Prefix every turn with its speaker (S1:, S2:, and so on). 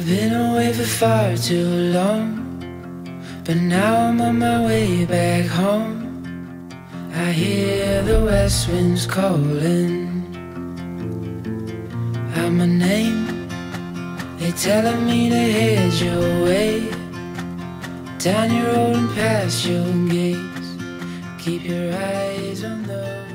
S1: I've been away for far too long, but now I'm on my way back home. I hear the west winds calling out my name. They're telling me to head your way, down your road and past your gates. Keep your eyes on the